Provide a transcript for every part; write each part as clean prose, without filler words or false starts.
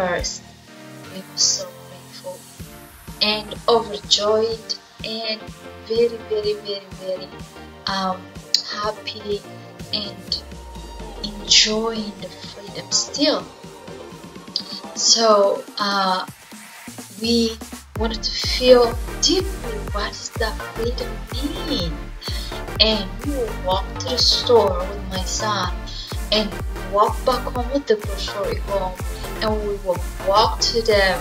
first, we were so grateful and overjoyed and very, very, very, very happy and enjoying the freedom still. So we wanted to feel deeply what does that freedom mean. And we will walk to the store with my son and walk back home with the grocery home, and we will walk to the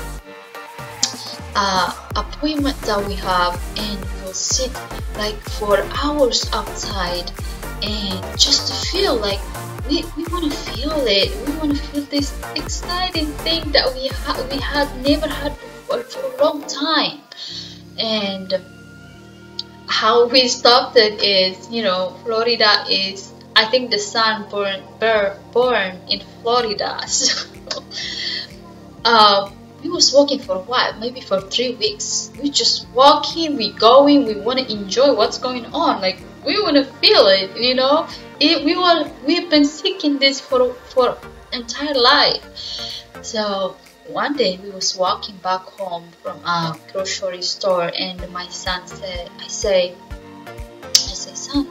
appointment that we have, and we'll sit like for hours outside and just to feel like we want to feel it. We want to feel this exciting thing that we had never had before for a long time. And how we stopped it is, you know, Florida is, I think the son born in Florida. So we was walking for a while, maybe for 3 weeks. We just walking, we going, we want to enjoy what's going on. Like we want to feel it, you know. We've been seeking this for entire life. So one day we was walking back home from a grocery store, and my son said, I say, son,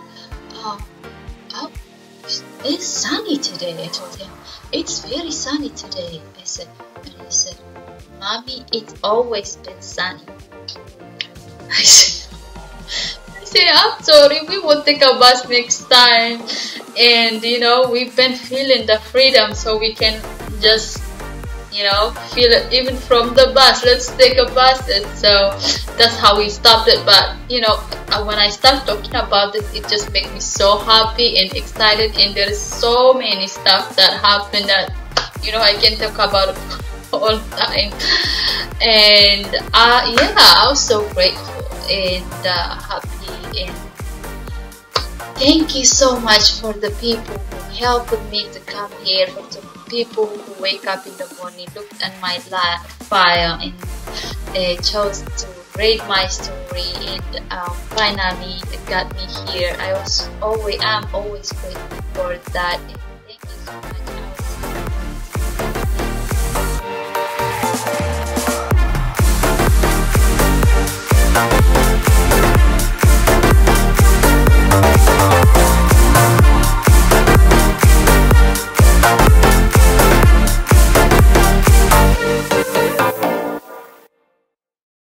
it's sunny today. I told him, it's very sunny today. I said, and he said, Mommy, it's always been sunny. I said, I'm sorry, we will take a bus next time. And you know, we've been feeling the freedom, so we can just, you know, feel it even from the bus. Let's take a bus. And so that's how we stopped it. But you know, when I start talking about this, it just makes me so happy and excited, and there's so many stuff that happened that, you know, I can talk about it all the time. And yeah, I was so grateful and happy, and thank you so much for the people who helped me to come here, for the people who wake up in the morning, looked at my file and chose to read my story, and finally got me here. I'm always grateful for that.